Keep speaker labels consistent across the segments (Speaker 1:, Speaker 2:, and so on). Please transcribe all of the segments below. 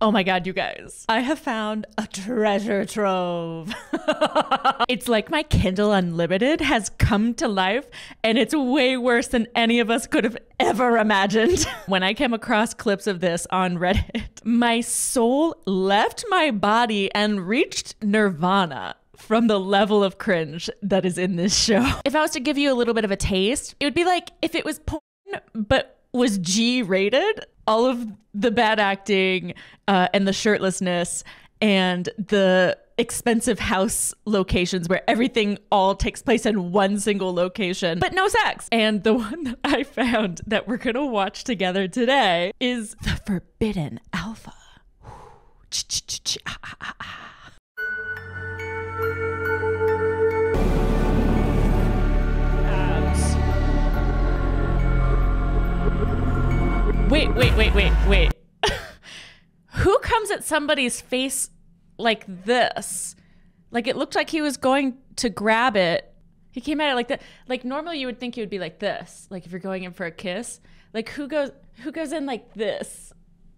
Speaker 1: Oh my God, you guys. I have found a treasure trove. It's like my Kindle Unlimited has come to life, and it's way worse than any of us could have ever imagined. When I came across clips of this on Reddit, my soul left my body and reached nirvana from the level of cringe that is in this show. If I was to give you a little bit of a taste, it would be like if it was porn, but was G-rated. All of the bad acting and the shirtlessness and the expensive house locations where everything all takes place in one single location, but no sex. And the one that I found that we're gonna watch together today is The Forbidden Alpha. Wait. Who comes at somebody's face like this? Like it looked like he was going to grab it. He came at it like that. Like normally you would think he would be like this. Like if you're going in for a kiss. Like who goes in like this?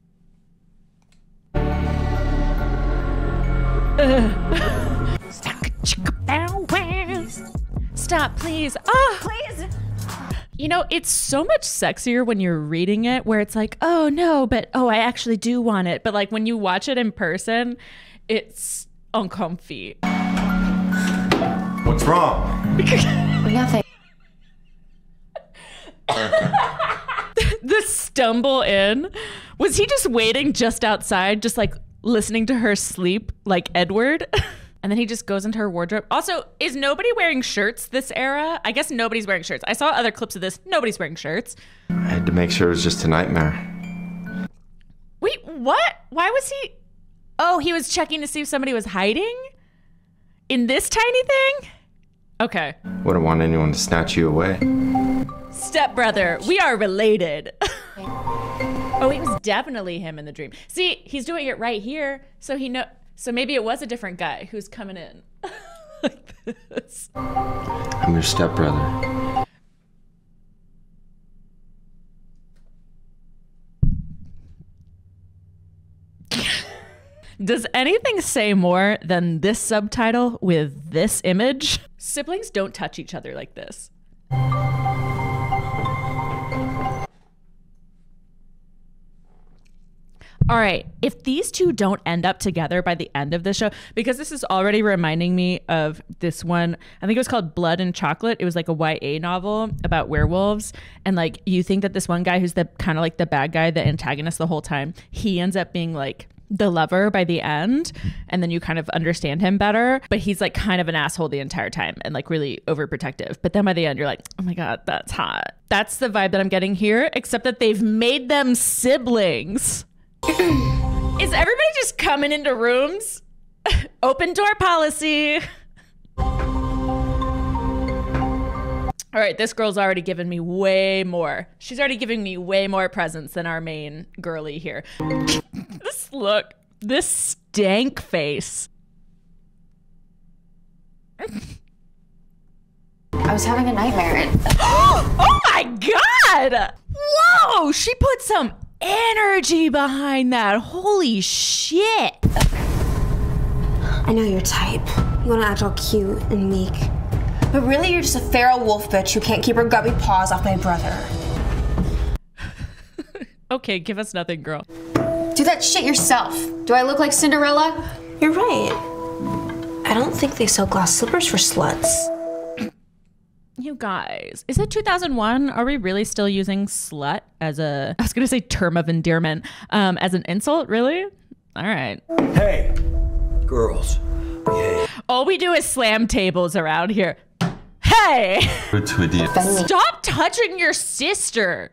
Speaker 1: Stop, please. Oh, please. You know, it's so much sexier when you're reading it where it's like, oh no, but oh, I actually do want it. But like when you watch it in person, it's uncomfy.
Speaker 2: What's wrong?
Speaker 3: Nothing.
Speaker 1: The stumble in. Was he just waiting just outside, just like listening to her sleep like Edward? And then he just goes into her wardrobe. Also, is nobody wearing shirts this era? I guess nobody's wearing shirts. I saw other clips of this. Nobody's wearing shirts.
Speaker 2: I had to make sure it was just a nightmare.
Speaker 1: Wait, what? Why was he? Oh, he was checking to see if somebody was hiding? In this tiny thing? Okay.
Speaker 2: Wouldn't want anyone to snatch you away.
Speaker 1: Stepbrother, we are related. Oh, it was definitely him in the dream. See, he's doing it right here, so he know. So maybe it was a different guy who's coming in like this.
Speaker 2: I'm your stepbrother.
Speaker 1: Does anything say more than this subtitle with this image? Siblings don't touch each other like this. All right, if these two don't end up together by the end of the show, because this is already reminding me of this one, I think it was called Blood and Chocolate. It was like a YA novel about werewolves. And like, you think that this one guy who's the kind of like the bad guy, the antagonist the whole time, he ends up being like the lover by the end. And then you kind of understand him better, but he's like kind of an asshole the entire time and like really overprotective. But then by the end, you're like, oh my God, that's hot. That's the vibe that I'm getting here, except that they've made them siblings. Is everybody just coming into rooms? Open door policy. All right, this girl's already given me way more. She's already giving me way more presents than our main girly here. This look, this stank face.
Speaker 3: I was having a nightmare.
Speaker 1: Oh my God! Whoa, she put some energy behind that. Holy shit.
Speaker 4: I know your type. You want to act all cute and meek. But really, you're just a feral wolf bitch who can't keep her grubby paws off my brother.
Speaker 1: Okay, give us nothing, girl.
Speaker 3: Do that shit yourself. Do I look like Cinderella?
Speaker 4: You're right. I don't think they sell glass slippers for sluts.
Speaker 1: You guys, is it 2001? Are we really still using slut as a, I was gonna say term of endearment, as an insult, really? All right.
Speaker 5: Hey, girls, behave.
Speaker 1: All we do is slam tables around here. Hey!
Speaker 2: We're two idiots.
Speaker 1: Stop touching your sister.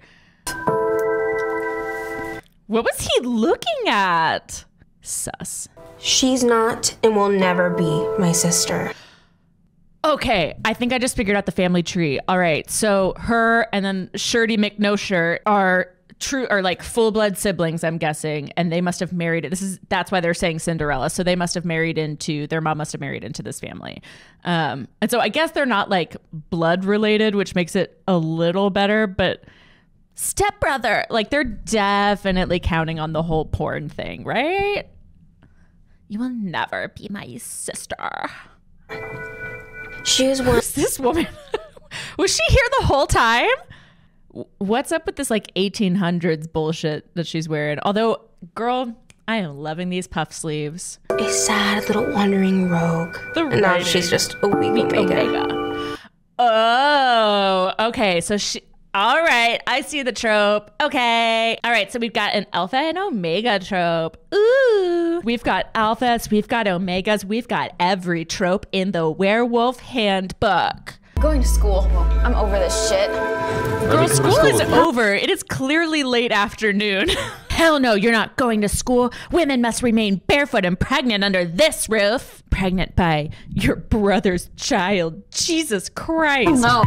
Speaker 1: What was he looking at? Sus.
Speaker 4: She's not and will never be my sister.
Speaker 1: Okay, I think I just figured out the family tree. All right, so her and then Shirty McNoshirt are true, or like full blood siblings, I'm guessing, and they must have married. That's why they're saying Cinderella. So they must have married into, their mom must have married into this family, and so I guess they're not like blood related, which makes it a little better. But Stepbrother. Like, they're definitely counting on the whole porn thing, right? You will never be my sister.
Speaker 4: She was one.
Speaker 1: Who's this woman? Was she here the whole time? What's up with this like 1800s bullshit that she's wearing? Although, girl, I am loving these puff sleeves.
Speaker 4: A sad little wandering rogue. And now she's just a weak Omega.
Speaker 1: Oh, okay. So she... All right, I see the trope. Okay. All right, so we've got an alpha and omega trope. Ooh. We've got alphas, we've got omegas, we've got every trope in the werewolf handbook.
Speaker 3: Going to school. I'm over this shit.
Speaker 1: Girl, school is over. It is clearly late afternoon. Hell no, you're not going to school. Women must remain barefoot and pregnant under this roof. Pregnant by your brother's child. Jesus Christ.
Speaker 3: No.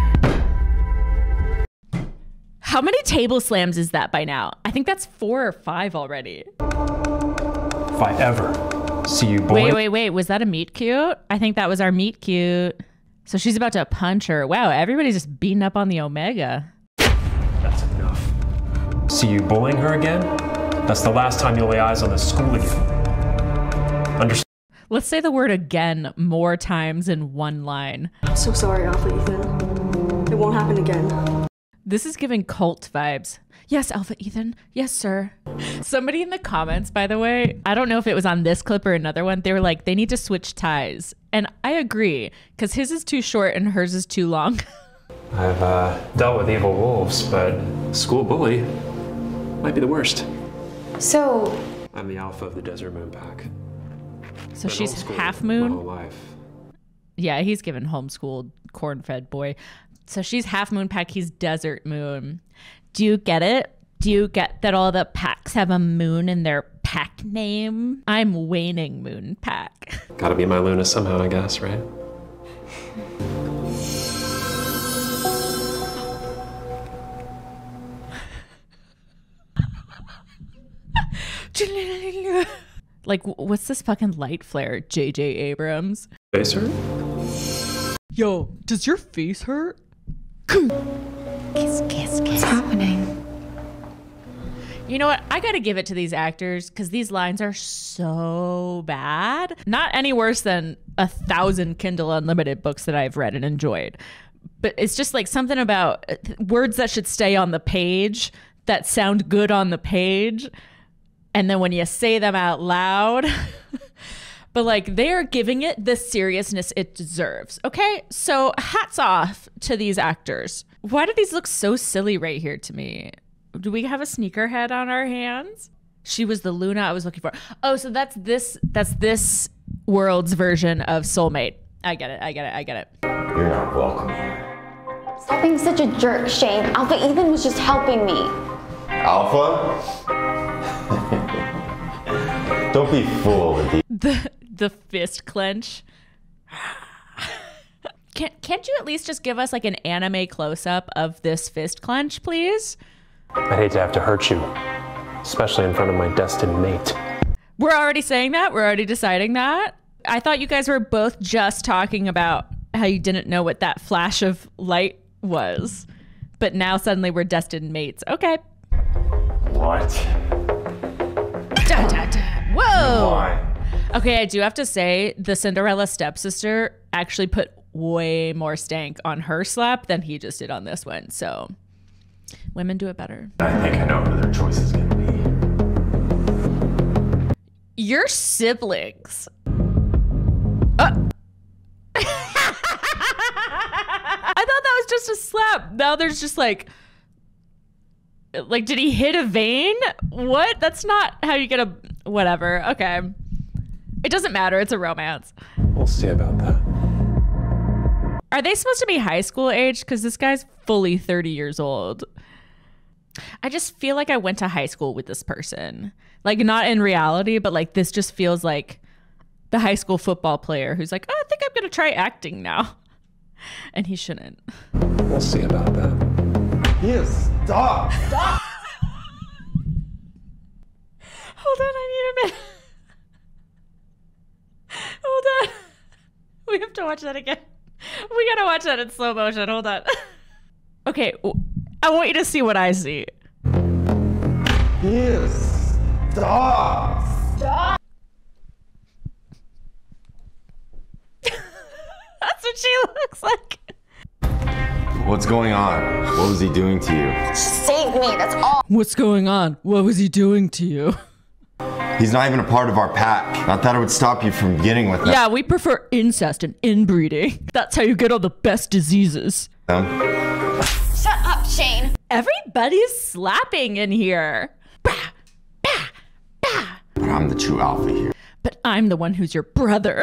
Speaker 1: How many table slams is that by now? I think that's 4 or 5 already.
Speaker 6: If I ever see you boy.
Speaker 1: Wait. Was that a meet cute? I think that was our meet cute. So she's about to punch her. Wow, everybody's just beating up on the Omega.
Speaker 6: That's enough. See you bullying her again? That's the last time you'll lay eyes on this school again. Understand?
Speaker 1: Let's say the word again more times in one line.
Speaker 7: I'm so sorry, Alpha Ethan. It won't happen again.
Speaker 1: This is giving cult vibes. Yes, Alpha Ethan. Yes, sir. Somebody in the comments, by the way, I don't know if it was on this clip or another one, they were like, they need to switch ties. And I agree, because his is too short and hers is too long.
Speaker 6: I've dealt with evil wolves, but school bully might be the worst.
Speaker 3: So...
Speaker 6: I'm the alpha of the Desert Moon Pack.
Speaker 1: So
Speaker 6: Been
Speaker 1: she's
Speaker 6: homeschooled
Speaker 1: half
Speaker 6: my
Speaker 1: moon?
Speaker 6: whole life.
Speaker 1: Yeah, he's given homeschooled, corn-fed boy. So she's half moon pack, he's desert moon. Do you get it? Do you get that all the packs have a moon in their pack name? I'm waning moon pack.
Speaker 6: Gotta be my Luna somehow, I guess, right?
Speaker 1: Like, what's this fucking light flare, J.J. Abrams?
Speaker 6: Face hurt?
Speaker 1: Yo, does your face hurt?
Speaker 3: Kiss. What's happening?
Speaker 1: You know what? I gotta give it to these actors because these lines are so bad. Not any worse than 1,000 Kindle Unlimited books that I've read and enjoyed. But it's just like something about words that should stay on the page that sound good on the page. And then when you say them out loud, but like they are giving it the seriousness it deserves. Okay, so hats off to these actors. Why do these look so silly right here to me? Do we have a sneakerhead on our hands? She was the Luna I was looking for. Oh, so that's this world's version of Soulmate. I get it.
Speaker 2: You're not welcome.
Speaker 8: Stop being such a jerk, Shane. Alpha Ethan was just helping me.
Speaker 2: Alpha? Don't be fooled with
Speaker 1: the fist clench. Can't you at least just give us like an anime close-up of this fist clench, please?
Speaker 6: I'd hate to have to hurt you, especially in front of my destined mate.
Speaker 1: We're already saying that? We're already deciding that? I thought you guys were both just talking about how you didn't know what that flash of light was. But now suddenly we're destined mates. Okay.
Speaker 2: What?
Speaker 1: Dun, dun, dun. Whoa!
Speaker 2: Why?
Speaker 1: Okay, I do have to say, the Cinderella stepsister actually put way more stank on her slap than he just did on this one. So, women do it better.
Speaker 2: I think I know who their choice is gonna be.
Speaker 1: Your siblings. I thought that was just a slap. Now there's just like, did he hit a vein? What? That's not how you get a, whatever. Okay. It doesn't matter. It's a romance.
Speaker 6: We'll see about that.
Speaker 1: Are they supposed to be high school age? Because this guy's fully 30 years old. I just feel like I went to high school with this person. Like, not in reality, but like this just feels like the high school football player who's like, oh, I think I'm going to try acting now. And he shouldn't.
Speaker 6: We'll see about that.
Speaker 2: Yes, stop!
Speaker 1: Hold on, I need a minute. Hold on. We have to watch that again. We gotta watch that in slow motion. Hold on. Okay, I want you to see what I see.
Speaker 2: Yes. Stop.
Speaker 1: That's what she looks like.
Speaker 2: What's going on? What was he doing to you?
Speaker 8: Just save me, that's all.
Speaker 1: What's going on? What was he doing to you?
Speaker 2: He's not even a part of our pack. Not that it would stop you from getting with them.
Speaker 1: Yeah, we prefer incest and inbreeding. That's how you get all the best diseases.
Speaker 8: Shut up, Shane.
Speaker 1: Everybody's slapping in here. Bah, bah, bah.
Speaker 2: But I'm the true alpha here.
Speaker 1: But I'm the one who's your brother.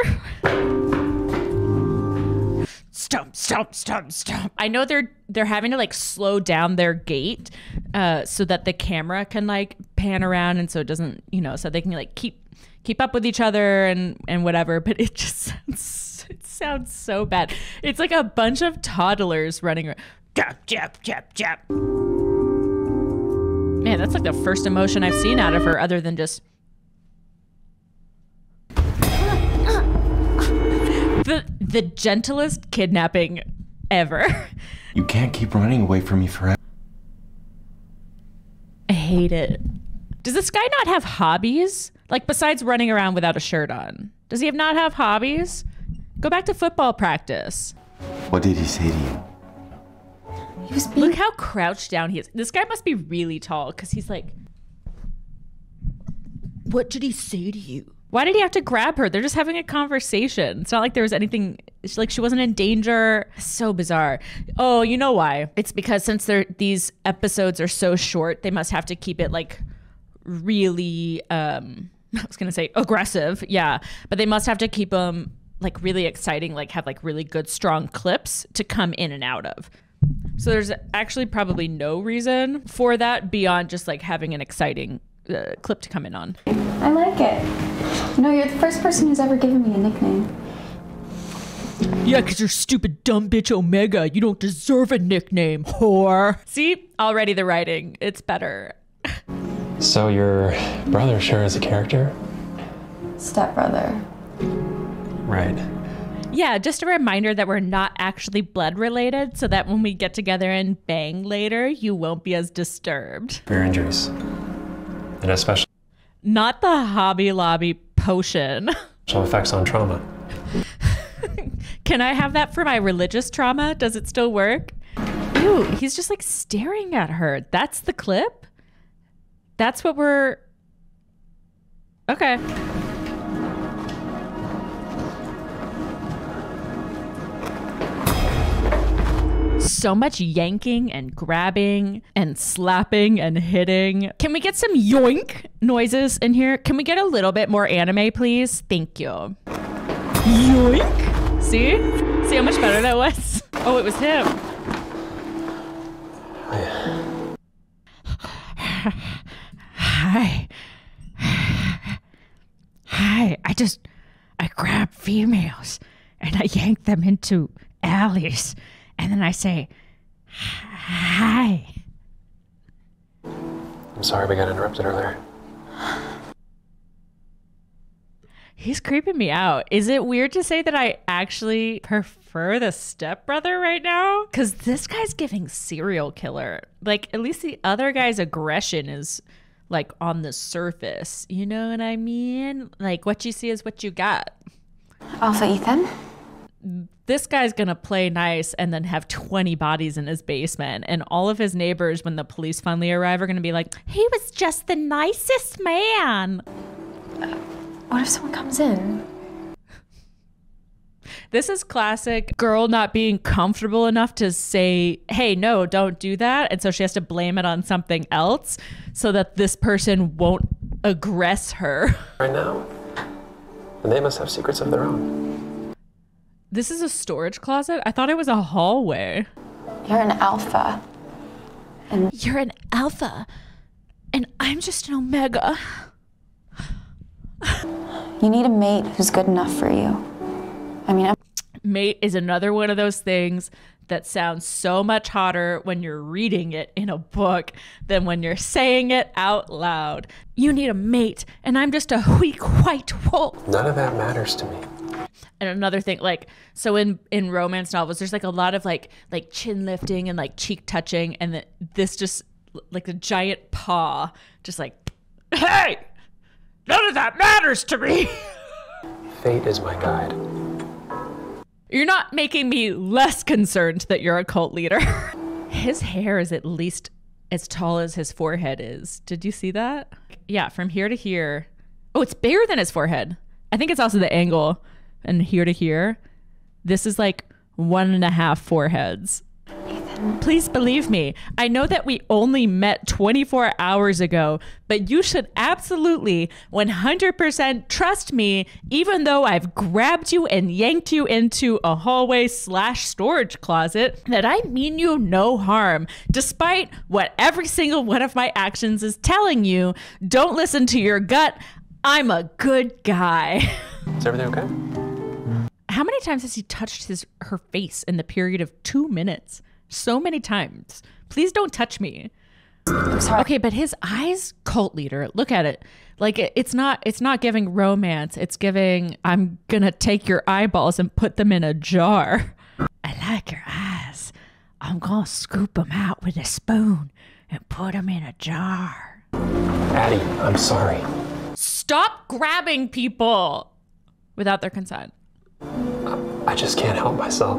Speaker 1: Stomp, stomp, stomp, stomp. I know they're having to like slow down their gait so that the camera can like pan around and so it doesn't, so they can like keep up with each other and whatever, but it just sounds so bad. It's like a bunch of toddlers running around. Jap, jap, jap, jap. Man, that's like the first emotion I've seen out of her other than just the gentlest kidnapping ever.
Speaker 2: You can't keep running away from me forever.
Speaker 1: I hate it. Does this guy not have hobbies? Like besides running around without a shirt on? Does he not have hobbies? Go back to football practice.
Speaker 2: What did he say to you?
Speaker 1: Look how crouched down he is. This guy must be really tall because he's like, what did he say to you? Why did he have to grab her? They're just having a conversation. It's not like there was anything, like she wasn't in danger. So bizarre. Oh, you know why? It's because since these episodes are so short, they must have to keep it like really, I was going to say aggressive. Yeah. But they must have to keep them like really exciting, like have like really good, strong clips to come in and out of. So there's actually probably no reason for that beyond just like having an exciting clip to come in on.
Speaker 8: I like it. You're the first person who's ever given me a nickname.
Speaker 1: Yeah, because you're stupid dumb bitch Omega. You don't deserve a nickname, whore. See? Already the writing. It's better.
Speaker 6: So your brother sure is a character?
Speaker 8: Stepbrother.
Speaker 6: Right.
Speaker 1: Yeah, just a reminder that we're not actually blood related so that when we get together and bang later, you won't be as disturbed.
Speaker 6: For your injuries. And especially
Speaker 1: not the Hobby Lobby potion.
Speaker 6: Special effects on trauma.
Speaker 1: Can I have that for my religious trauma? Does it still work? Ew, he's just like staring at her. That's the clip? That's what we're... Okay. So much yanking and grabbing and slapping and hitting. Can we get some yoink noises in here? Can we get a little bit more anime, please? Thank you. Yoink. See? See how much better that was? Oh, it was him. Hi. Hi. I grab females and I yank them into alleys. And then I say, hi.
Speaker 6: I'm sorry we got interrupted earlier.
Speaker 1: He's creeping me out. Is it weird to say that I actually prefer the stepbrother right now? Because this guy's giving serial killer. Like, at least the other guy's aggression is, like, on the surface. You know what I mean? Like, what you see is what you got.
Speaker 8: Alpha Ethan?
Speaker 1: This guy's gonna play nice and then have 20 bodies in his basement. And all of his neighbors, when the police finally arrive, are gonna be like, he was just the nicest man.
Speaker 8: What if someone comes in?
Speaker 1: This is classic girl not being comfortable enough to say, hey, no, don't do that. And so she has to blame it on something else so that this person won't aggress her.
Speaker 6: Right now. And they must have secrets of their own.
Speaker 1: This is a storage closet? I thought it was a hallway.
Speaker 8: You're an alpha. And
Speaker 1: you're an alpha. And I'm just an omega.
Speaker 8: You need a mate who's good enough for you. I mean,
Speaker 1: mate is another one of those things that sounds so much hotter when you're reading it in a book than when you're saying it out loud. You need a mate, and I'm just a weak white wolf.
Speaker 6: None of that matters to me.
Speaker 1: And another thing, like, so in romance novels, there's like a lot of like chin lifting and like cheek touching, and this just like a giant paw, just like, hey, none of that matters to me.
Speaker 6: Fate is my guide.
Speaker 1: You're not making me less concerned that you're a cult leader. His hair is at least as tall as his forehead is. Did you see that? Yeah, from here to here. Oh, it's bigger than his forehead. I think it's also the angle. And here to here. This is like 1.5 foreheads. Please believe me. I know that we only met 24 hours ago, but you should absolutely 100% trust me, even though I've grabbed you and yanked you into a hallway / storage closet, that I mean you no harm. Despite what every single one of my actions is telling you, don't listen to your gut. I'm a good guy.
Speaker 6: Is everything okay?
Speaker 1: How many times has he touched her face in the period of 2 minutes? So many times. Please don't touch me.
Speaker 3: I'm sorry.
Speaker 1: Okay, but his eyes, cult leader. Look at it. Like it's not giving romance. It's giving, I'm gonna take your eyeballs and put them in a jar. I like your eyes. I'm gonna scoop them out with a spoon and put them in a jar.
Speaker 6: Addie, I'm sorry.
Speaker 1: Stop grabbing people without their consent.
Speaker 6: I just can't help myself.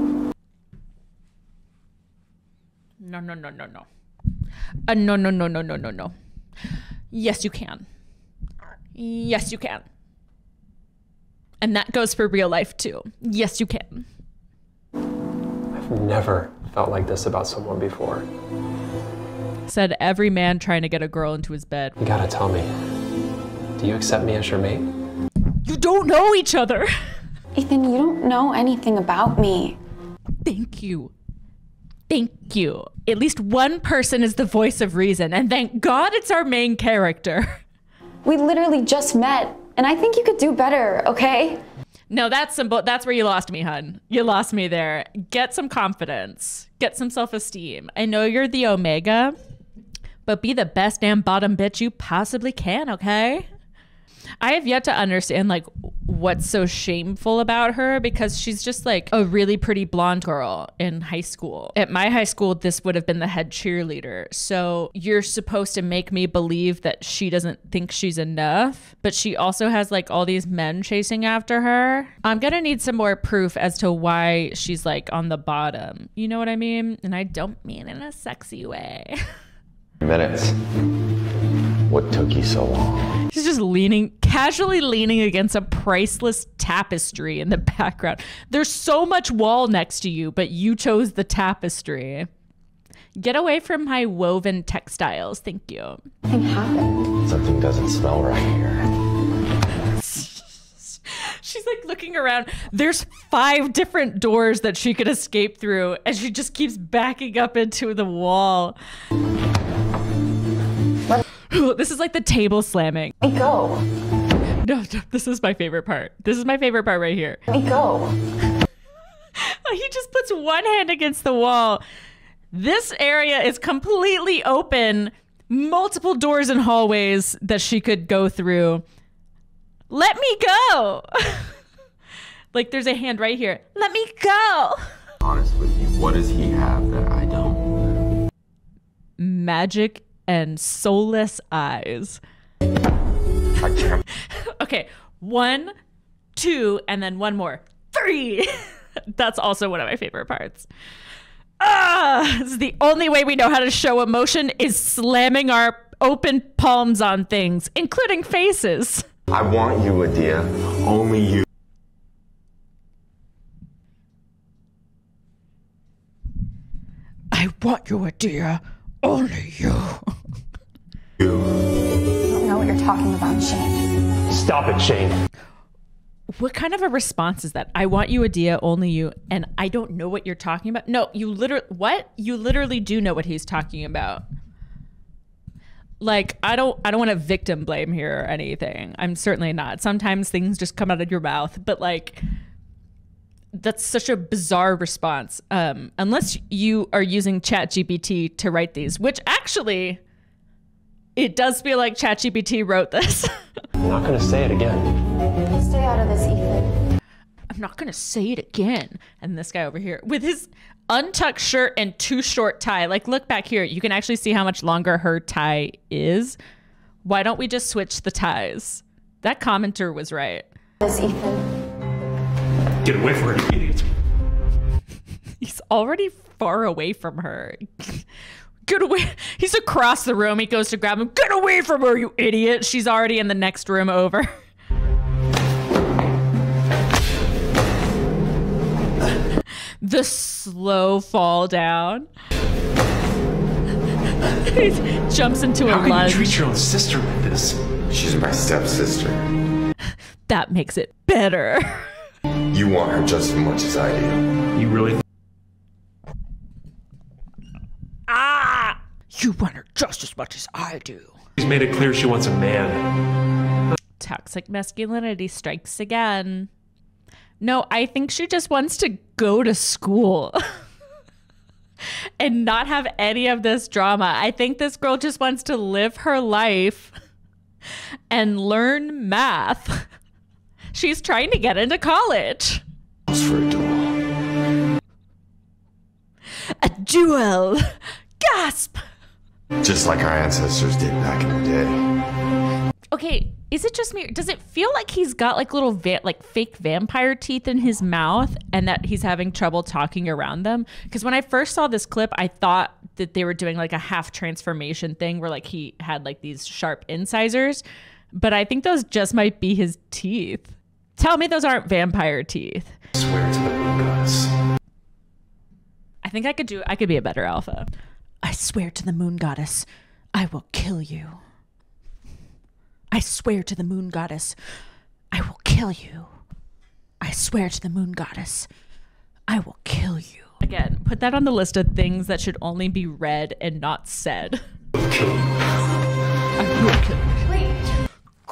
Speaker 1: No. No. Yes, you can. Yes, you can. And that goes for real life too. Yes, you can.
Speaker 6: I've never felt like this about someone before.
Speaker 1: Said every man trying to get a girl into his bed.
Speaker 6: You gotta tell me, do you accept me as your mate?
Speaker 1: You don't know each other.
Speaker 8: Ethan, you don't know anything about me.
Speaker 1: Thank you. Thank you. At least one person is the voice of reason, and thank God it's our main character.
Speaker 8: We literally just met, and I think you could do better, okay?
Speaker 1: No, that's where you lost me, hun. You lost me there. Get some confidence. Get some self-esteem. I know you're the Omega, but be the best damn bottom bitch you possibly can, okay? I have yet to understand like what's so shameful about her, because she's just like a really pretty blonde girl in high school. At my high school, this would have been the head cheerleader. So you're supposed to make me believe that she doesn't think she's enough, but she also has like all these men chasing after her. I'm gonna need some more proof as to why she's like on the bottom. You know what I mean? And I don't mean in a sexy way.
Speaker 2: Minutes. What took you so long?
Speaker 1: She's just casually leaning against a priceless tapestry in the background. There's so much wall next to you, but you chose the tapestry. Get away from my woven textiles. Thank you.
Speaker 8: Something happened.
Speaker 2: Something doesn't smell right here.
Speaker 1: She's like looking around. There's 5 different doors that she could escape through, and she just keeps backing up into the wall. This is like the table slamming.
Speaker 8: Let me go.
Speaker 1: No, this is my favorite part. This is my favorite part right here.
Speaker 8: Let me go.
Speaker 1: He just puts one hand against the wall. This area is completely open. Multiple doors and hallways that she could go through. Let me go. Like there's a hand right here. Let me go.
Speaker 2: Honest with you, what does he have that I don't?
Speaker 1: Magic and soulless eyes.
Speaker 2: I can't.
Speaker 1: Okay, 1, 2, and then one more. 3. That's also one of my favorite parts. This is the only way we know how to show emotion, is slamming our open palms on things, including faces.
Speaker 2: I want you, Adia. Only you.
Speaker 1: I want you, Adia. Only you.
Speaker 8: I don't know what you're talking about, Shane.
Speaker 6: Stop it, Shane.
Speaker 1: What kind of a response is that? I want you, Adia, only you, and I don't know what you're talking about. No, you literally do know what he's talking about. Like, I don't want to victim blame here or anything. I'm certainly not. Sometimes things just come out of your mouth, but like, that's such a bizarre response. Unless you are using ChatGPT to write these, which actually, it does feel like ChatGPT wrote this.
Speaker 6: I'm not gonna say it again.
Speaker 8: Stay out of this, Ethan.
Speaker 1: I'm not gonna say it again. And this guy over here with his, untucked shirt and too short tie. Like, look back here. You can actually see how much longer her tie is. Why don't we just switch the ties? That commenter was right.
Speaker 8: Ethan.
Speaker 6: Get away from her, you idiot.
Speaker 1: He's already far away from her. Get away. He's across the room. He goes to grab him. Get away from her, you idiot. She's already in the next room over. The slow fall down. He jumps into a lunge.
Speaker 6: How can you treat your own sister like this?
Speaker 2: She's my stepsister.
Speaker 1: That makes it better.
Speaker 2: You want her just as much as I do.
Speaker 6: You really
Speaker 1: Ah! You want her just as much as I do.
Speaker 6: She's made it clear she wants a man.
Speaker 1: Toxic masculinity strikes again. No, I think she just wants to go to school and not have any of this drama. I think this girl just wants to live her life and learn math. She's trying to get into college.
Speaker 2: For a duel.
Speaker 1: A duel. Gasp.
Speaker 2: Just like our ancestors did back in the day.
Speaker 1: Okay, is it just me? Does it feel like he's got like little fake vampire teeth in his mouth and that he's having trouble talking around them? Because when I first saw this clip, I thought that they were doing like a half transformation thing where like he had like these sharp incisors, but I think those just might be his teeth. Tell me those aren't vampire teeth.
Speaker 6: I swear to the moon goddess.
Speaker 1: I think I could be a better alpha. I swear to the moon goddess, I will kill you. I swear to the moon goddess, I will kill you. I swear to the moon goddess, I will kill you. Again, put that on the list of things that should only be read and not said. I will kill you.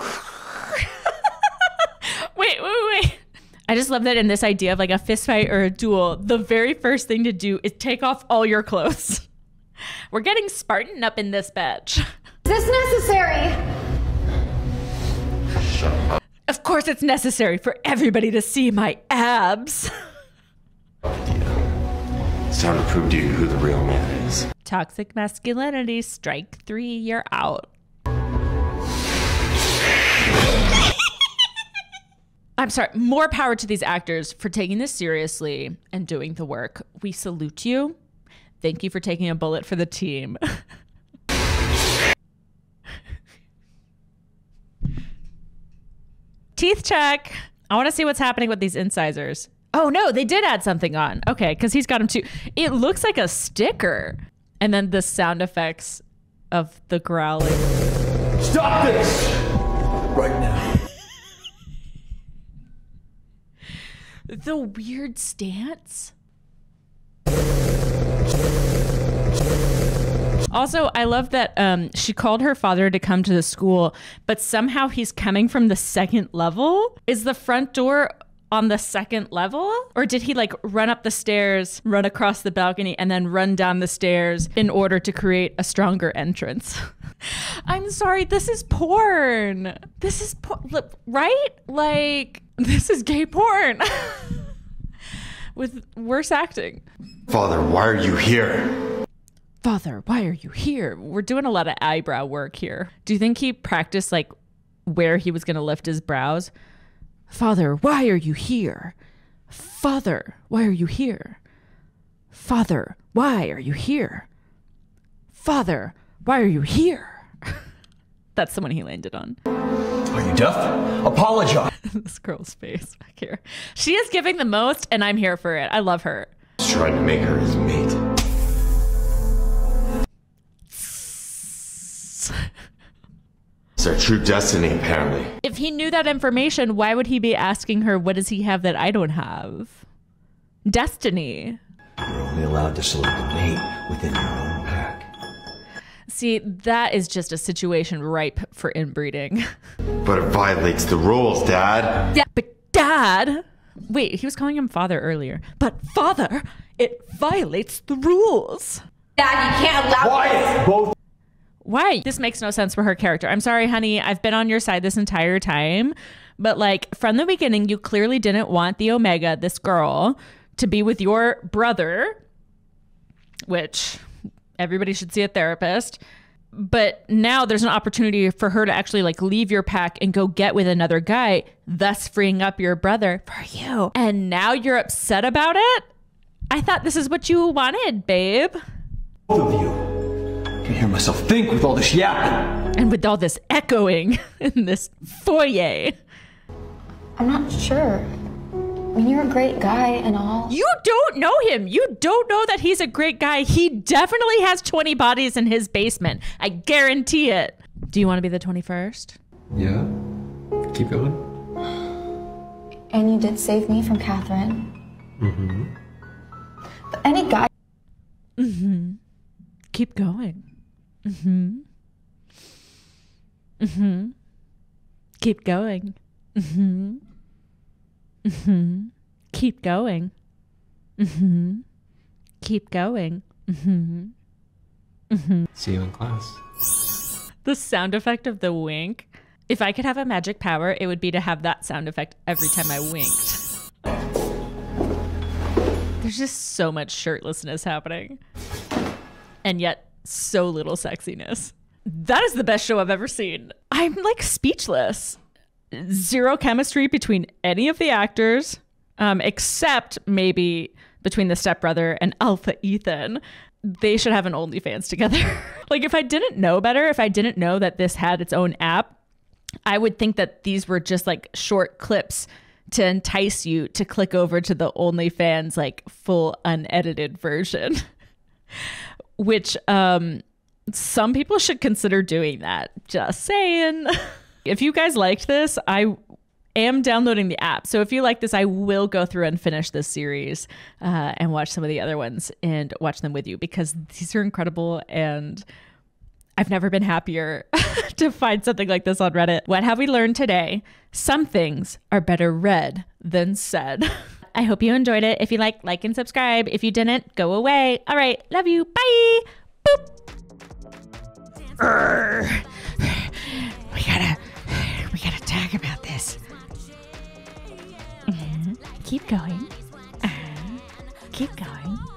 Speaker 1: Wait. I just love that in this idea of like a fist fight or a duel, the very first thing to do is take off all your clothes. We're getting Spartan up in this bitch.
Speaker 8: Is this necessary?
Speaker 1: Of course it's necessary for everybody to see my abs.
Speaker 2: It's time to prove to you who the real man is.
Speaker 1: Toxic masculinity, strike 3, you're out. I'm sorry, more power to these actors for taking this seriously and doing the work. We salute you. Thank you for taking a bullet for the team. Teeth check. I want to see what's happening with these incisors. Oh no, they did add something on. Okay, because he's got them too. It looks like a sticker. And then the sound effects of the growling.
Speaker 5: Stop this! Right now.
Speaker 1: The weird stance. Also, I love that she called her father to come to the school, but somehow he's coming from the second level. Is the front door on the second level? Or did he like run up the stairs, run across the balcony, and then run down the stairs in order to create a stronger entrance? I'm sorry, this is porn. This is right? Like, this is gay porn. With worse acting.
Speaker 2: Father, why are you here?
Speaker 1: Father, why are you here? We're doing a lot of eyebrow work here. Do you think he practiced like where he was going to lift his brows? Father, why are you here? Father, why are you here? Father, why are you here? Father, why are you here? That's the one he landed on.
Speaker 5: Are you deaf? Apologize.
Speaker 1: This girl's face back here. She is giving the most, and I'm here for it. I love her.
Speaker 2: He's trying to make her his mate. It's our true destiny, apparently.
Speaker 1: If he knew that information, why would he be asking her, what does he have that I don't have? Destiny.
Speaker 5: You're only allowed to select a mate within your own pack.
Speaker 1: See, that is just a situation ripe for inbreeding.
Speaker 2: But it violates the rules, Dad.
Speaker 1: But Dad! Wait, he was calling him father earlier. But Father, it violates the rules.
Speaker 4: Dad, you can't allow
Speaker 5: Quiet, both.
Speaker 1: Why? This makes no sense for her character. I'm sorry, honey. I've been on your side this entire time. But like, from the beginning, you clearly didn't want the Omega, this girl, to be with your brother. which everybody should see a therapist. But now there's an opportunity for her to actually like leave your pack and go get with another guy, thus freeing up your brother for you. And now you're upset about it? I thought this is what you wanted, babe.
Speaker 5: Both of you. I can hear myself think with all this yapping.
Speaker 1: And with all this echoing in this foyer.
Speaker 8: I'm not sure. I mean, you're a great guy and all.
Speaker 1: You don't know him. You don't know that he's a great guy. He definitely has 20 bodies in his basement. I guarantee it. Do you want to be the 21st?
Speaker 6: Yeah? Keep going.
Speaker 8: And you did save me from Catherine.
Speaker 6: Mm-hmm.
Speaker 8: But any guy...
Speaker 1: Mm-hmm. Keep going. Mm-hmm. Mm-hmm. Keep going. Mm-hmm. Mm-hmm. Keep going. Mm-hmm. Keep going. Mm-hmm. Mm-hmm.
Speaker 6: See you in class.
Speaker 1: The sound effect of the wink. If I could have a magic power, it would be to have that sound effect every time I winked. There's just so much shirtlessness happening. And yet so little sexiness. That is the best show I've ever seen. I'm like speechless. Zero chemistry between any of the actors, except maybe between the stepbrother and Alpha Ethan. They should have an OnlyFans together. Like, if I didn't know better, if I didn't know that this had its own app, I would think that these were just like short clips to entice you to click over to the OnlyFans like full unedited version. Which some people should consider doing that. Just saying. If you guys liked this, I am downloading the app. So if you like this, I will go through and finish this series and watch some of the other ones and watch them with you, because these are incredible and I've never been happier to find something like this on Reddit. What have we learned today? Some things are better read than said. I hope you enjoyed it. If you like and subscribe. If you didn't, go away. All right. Love you. Bye. Boop. We gotta talk about this. Keep going. Keep going.